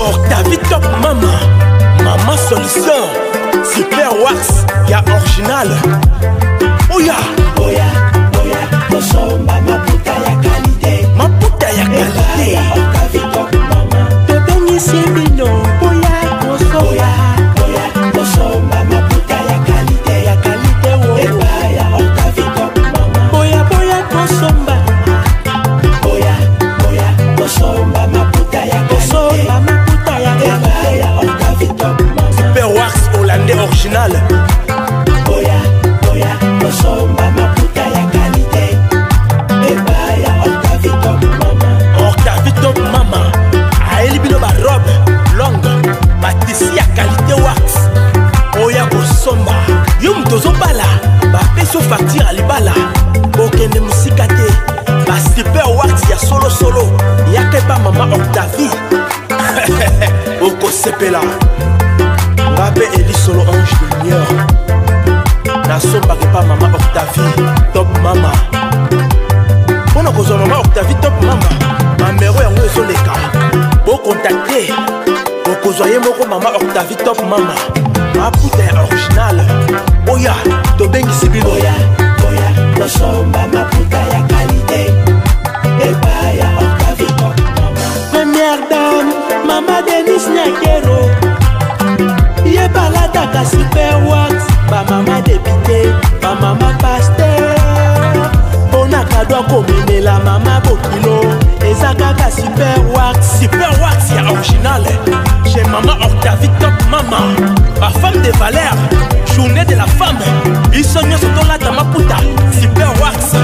Octavie Top Mama, Mama Solution, Super Wax, ya original. Oya, oya, oya, tosomba maputa ya qualité. Maputa ya qualité. Octavie Top Mama, Tobeni Sebino, oya, tosomba. Oya, tosomba maputa ya qualité. Ya qualité, Eba ya Octavie Top Mama. Oya, oya, tosomba. Oya, oya, tosomba maputa ya qualité. Tosomba maputa ya Eba qualité. ya Octavie Top Mama. Super Wax hollandais original. Oya, oya, tosomba maputa ya qualité. Eba ya Octavie Top Mama. Octavie Top Mama. Aeli bino ba robe longue. Batisi ya qualité wax. Oya kosomba. Yo mtozo bala. Ba peso facture à libala. Bokende musika te. Ba super wax ya solo solo. Yake pa mama Octavie. Oko sepela. Ngabe eli solo ange de lumière. Nasomba ke pa mama Octavie Top Mama. Pona kozwa mama Octavie Top Mama. Mamero yango ezoleka. Bo contacter. Okozwa ye moko mama Octavie Top Mama. Maputa ya original. Oya, tobengisi bino. Oya, oya, tosomba maputa ya qualité. Eba ya Octavie Top Mama. Première dame, Mama Denise Nyakero. Ye balataka super wax. Ba mama député, ba mama pasteur. Ona kadwa komenela mama bokilo. Eza kaka super wax ya original. Chez mama Octavie Top Mama. Ba femme de valeur, journée de la femme. Biso nyonso tolata maputa, super wax.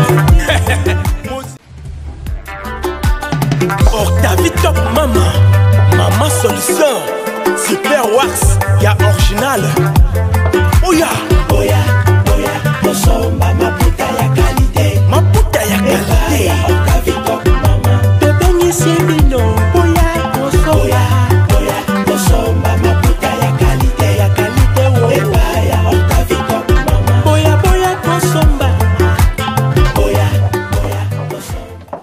Octavie Top Mama, Mama Solution, Super Wax, ya original. Oya, Oya, oya, tosomba maputa ya qualité. maputa ya Eba qualité. ya Octavie Top Mama. Tobeni Sebino, oya, tosomba. Oya, oya, tosomba maputa ya qualité. Ya qualité, Eba ya Octavie Top Mama. oya, tosomba. Oya, oya, tosomba.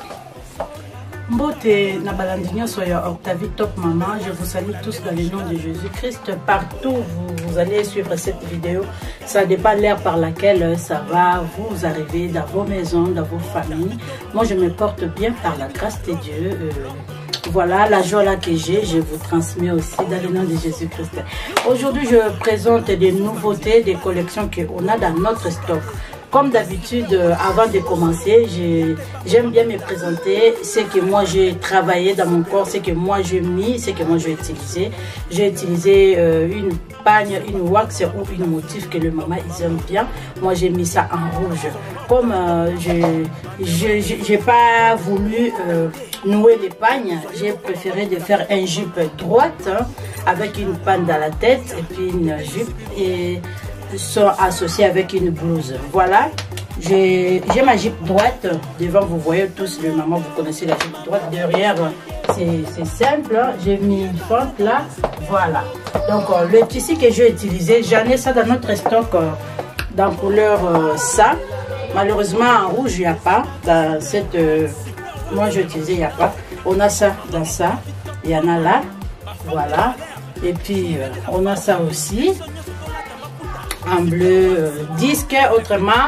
Mbote na balandi nyonso ya Octavie Top Mama, je vous salue tous dans le nom de Jésus-Christ. Partout vous allez suivre cette vidéo, ça dépend l'heure par laquelle ça va vous arriver dans vos maisons, dans vos familles. Moi je me porte bien par la grâce de Dieu. Voilà la joie là que j'ai, je vous transmets aussi dans le nom de Jésus-Christ. Aujourd'hui je présente des nouveautés, des collections qu'on a dans notre stock. Comme d'habitude, avant de commencer, j'aime bien me présenter ce que moi j'ai travaillé dans mon corps, ce que moi j'ai mis, ce que moi j'ai utilisé. J'ai utilisé une pagne, une wax ou une motif que le maman ils aiment bien. Moi j'ai mis ça en rouge. Comme j'ai pas voulu nouer les pagnes, j'ai préféré de faire un jupe droite hein, avec une panne dans la tête et puis une jupe et sont associés avec une blouse. Voilà, j'ai ma jupe droite devant, vous voyez tous le maman, vous connaissez la jupe droite. Derrière c'est simple hein. J'ai mis une fente là, voilà. Donc le tissu que j'ai utilisé, j'en ai ça dans notre stock dans couleur ça. Malheureusement en rouge il n'y a pas dans cette moi j'ai utilisé, il n'y a pas. On a ça dans ça, il y en a là, voilà. Et puis on a ça aussi en bleu disque, autrement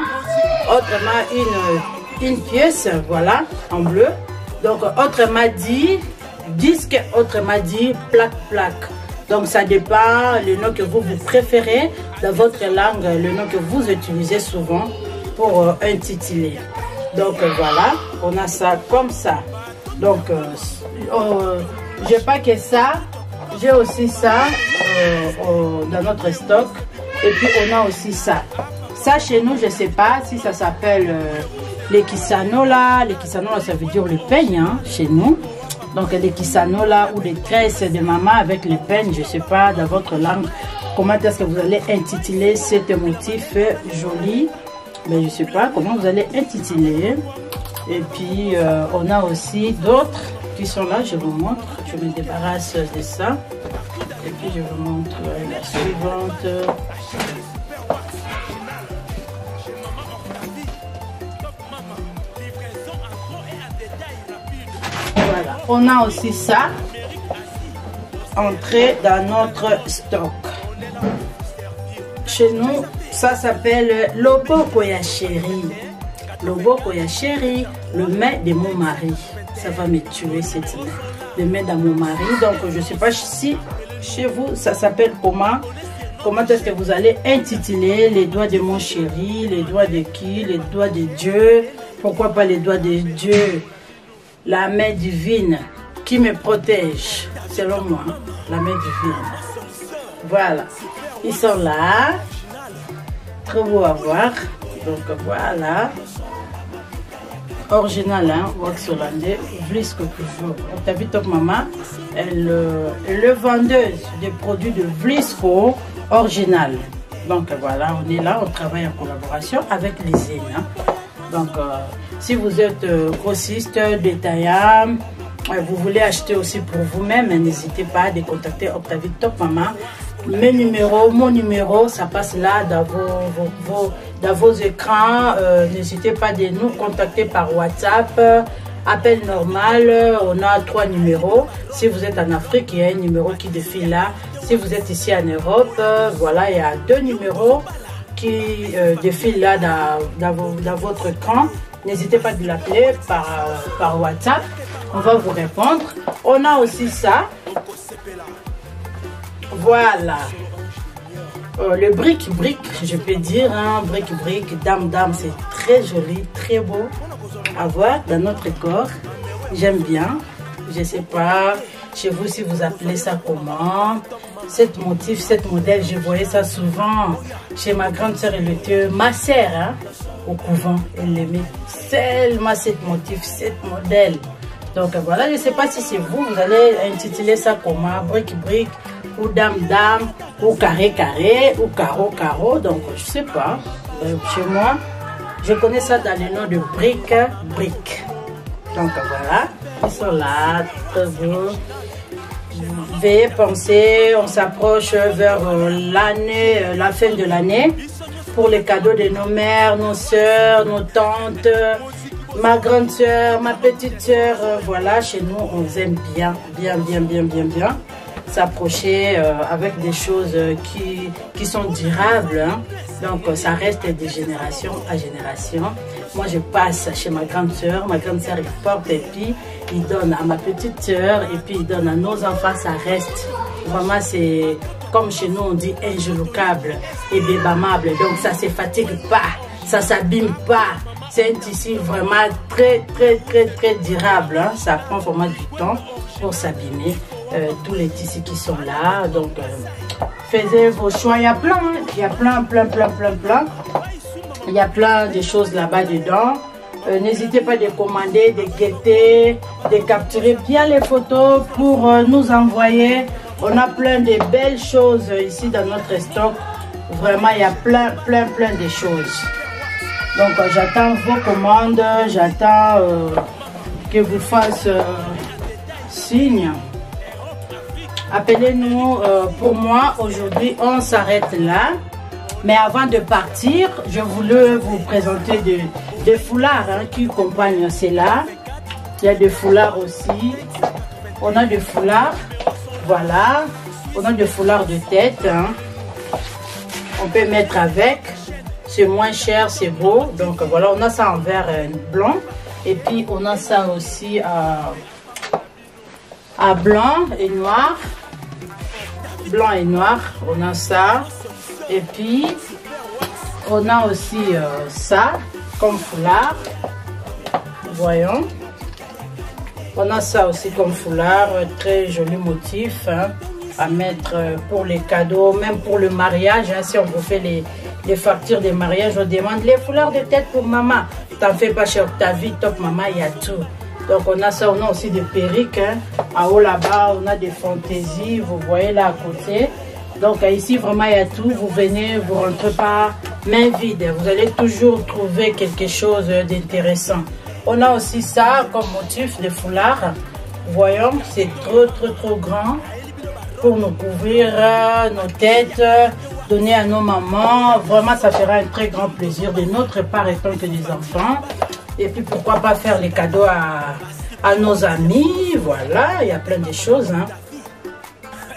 une pièce, voilà, en bleu. Donc autrement dit disque, autrement dit plaque. Donc ça dépend le nom que vous préférez dans votre langue, le nom que vous utilisez souvent pour intituler. Donc voilà, on a ça comme ça. Donc j'ai pas que ça, j'ai aussi ça dans notre stock. Et puis on a aussi ça. Ça chez nous, je sais pas si ça s'appelle les kisanola. Les kisanola, ça veut dire le peigne hein, chez nous. Donc les kisanola ou les tresses de maman avec les peignes, je sais pas dans votre langue comment est-ce que vous allez intituler cet motif joli. Mais je sais pas comment vous allez intituler. Et puis on a aussi d'autres qui sont là, je vous montre. Je me débarrasse de ça. Et puis je vous montre la suivante. Voilà, on a aussi ça. entrer dans notre stock. Chez nous, ça s'appelle Loboko ya chéri. Loboko ya chéri, le mets de mon mari. Ça va me tuer cette main. Le mets dans mon mari. Donc, je ne sais pas si chez vous, ça s'appelle comment. Comment est-ce que vous allez intituler les doigts de mon chéri, les doigts de qui, les doigts de Dieu. Pourquoi pas les doigts de Dieu? La main divine qui me protège, selon moi. La main divine. Voilà. Ils sont là. Très beau à voir. Donc voilà. Original, hein, wax hollandais, Vlisco toujours. Octavie Top Mama, elle est vendeuse des produits de Vlisco original. Donc voilà, on est là, on travaille en collaboration avec les zines. Hein. Donc si vous êtes grossiste, détaillant, vous voulez acheter aussi pour vous-même, n'hésitez pas à contacter Octavie Top Mama. Mes numéros, mon numéro, ça passe là dans vos écrans. N'hésitez pas de nous contacter par WhatsApp. Appel normal, on a 3 numéros. Si vous êtes en Afrique, il y a un numéro qui défile là. Si vous êtes ici en Europe, voilà, il y a 2 numéros qui défilent là dans votre écran. N'hésitez pas de l'appeler par WhatsApp. On va vous répondre. On a aussi ça. Voilà. Le bric-bric, je peux dire, hein, bric-bric, dame-dame, c'est très joli, très beau à voir dans notre corps. J'aime bien. Je ne sais pas chez vous si vous appelez ça comment. Cette motif, cette modèle, je voyais ça souvent chez ma grande soeur et le Dieu, ma sœur, hein, au couvent. Elle aimait tellement cette motif, cette modèle. Donc voilà, je ne sais pas si c'est vous, vous allez intituler ça comment, bric-bric, ou dame-dame, ou carré-carré, ou carreau-carreau. Donc je ne sais pas. Chez moi, je connais ça dans le nom de bric-bric. Donc voilà, ils sont là, très beaux. Veuillez penser, on s'approche vers l'année, la fin de l'année, pour les cadeaux de nos mères, nos soeurs, nos tantes, ma grande soeur, ma petite soeur. Voilà, chez nous, on aime bien s'approcher avec des choses qui sont durables. Hein. Donc, ça reste de génération à génération. Moi, je passe chez ma grande soeur. Ma grande soeur, il porte et puis il donne à ma petite soeur et puis il donne à nos enfants. Ça reste. Vraiment, c'est comme chez nous, on dit injouable et bébamable. Donc, ça ne se fatigue pas. Ça ne s'abîme pas. C'est un tissu vraiment très durable. Hein. Ça prend vraiment du temps pour s'abîmer. Tous les tissus qui sont là. Donc, faites vos choix. Il y a plein. Hein. Il y a plein. Il y a plein de choses là-bas dedans. N'hésitez pas de commander, de guetter, de capturer bien les photos pour nous envoyer. On a plein de belles choses ici dans notre stock. Vraiment, il y a plein de choses. Donc, j'attends vos commandes. J'attends que vous fassiez signe. Appelez-nous. Pour moi, aujourd'hui, on s'arrête là. Mais avant de partir, je voulais vous présenter des foulards hein, qui accompagnent cela. Il y a des foulards aussi. On a des foulards. Voilà. On a des foulards de tête. Hein. On peut mettre avec. C'est moins cher, c'est beau. Donc voilà, on a ça en vert blanc. Et puis on a ça aussi à blanc et noir. Blanc et noir. On a ça. Et puis, on a aussi ça, comme foulard. Voyons. On a ça aussi comme foulard, très joli motif hein, à mettre pour les cadeaux, même pour le mariage. Hein, si on vous fait les factures des mariages, on demande les foulards de tête pour maman. T'en fais pas chez Octavie Top Mama, il y a tout. Donc on a ça, on a aussi des perruques. Hein. En haut là-bas, on a des fantaisies, vous voyez là à côté. Donc ici, vraiment, il y a tout. Vous venez, vous ne rentrez pas main vide. Vous allez toujours trouver quelque chose d'intéressant. On a aussi ça comme motif de foulard. Voyons, c'est trop grand pour nous couvrir nos têtes, donner à nos mamans. Vraiment, ça fera un très grand plaisir de notre part étant que des enfants. Et puis, pourquoi pas faire les cadeaux à nos amis. Voilà, il y a plein de choses. Hein.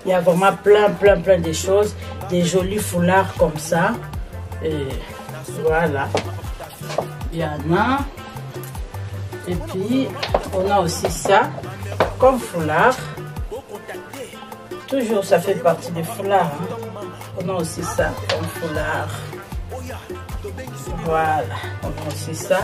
Il y a vraiment plein de choses, des jolis foulards comme ça. Et voilà, il y en a. Et puis on a aussi ça comme foulard. Toujours ça fait partie des foulards. Hein. On a aussi ça comme foulard. Voilà, on a aussi ça.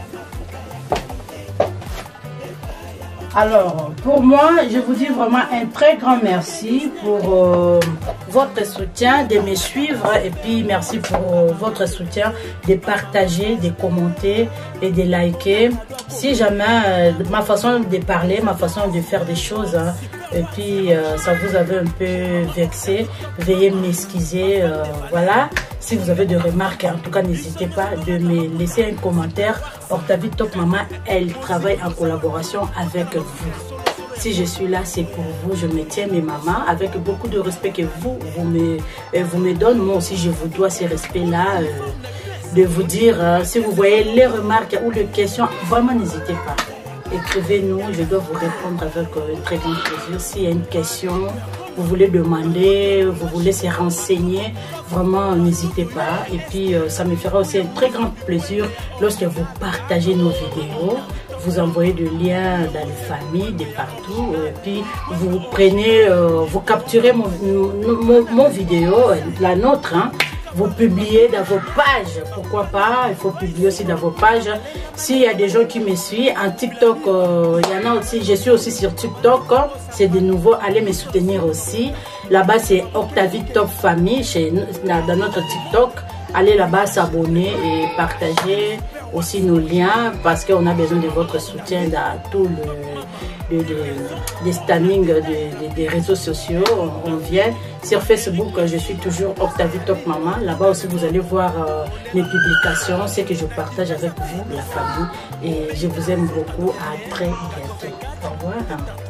Alors, pour moi, je vous dis vraiment un très grand merci pour votre soutien, de me suivre et puis merci pour votre soutien, de partager, de commenter et de liker. Si jamais ma façon de parler, ma façon de faire des choses, hein, et puis ça vous avait un peu vexé, veuillez m'excuser, voilà. Si vous avez des remarques, en tout cas, n'hésitez pas de me laisser un commentaire. Octavie Top Maman, elle travaille en collaboration avec vous. Si je suis là, c'est pour vous. Je me tiens mes mamans avec beaucoup de respect que vous me donnez. Moi aussi, je vous dois ces respects-là. De vous dire, si vous voyez les remarques ou les questions, vraiment n'hésitez pas. Écrivez-nous, je dois vous répondre avec un très grand plaisir. S'il y a une question, vous voulez demander, vous voulez se renseigner, vraiment n'hésitez pas. Et puis ça me fera aussi un très grand plaisir lorsque vous partagez nos vidéos, vous envoyez des liens dans les familles, de partout, et puis vous prenez, vous capturez mon vidéo, la nôtre, hein. Vous publiez dans vos pages, pourquoi pas, il faut publier aussi dans vos pages. S'il y a des gens qui me suivent, en TikTok, il y en a aussi, je suis aussi sur TikTok, c'est de nouveau, allez me soutenir aussi. Là-bas, c'est Octavie Top Famille, dans notre TikTok. Allez là-bas s'abonner et partager aussi nos liens parce qu'on a besoin de votre soutien dans tout les standings des réseaux sociaux. On vient sur Facebook, je suis toujours Octavie Top Maman. Là-bas aussi, vous allez voir mes publications, ce que je partage avec vous, la famille. Et je vous aime beaucoup. À très bientôt. Au revoir.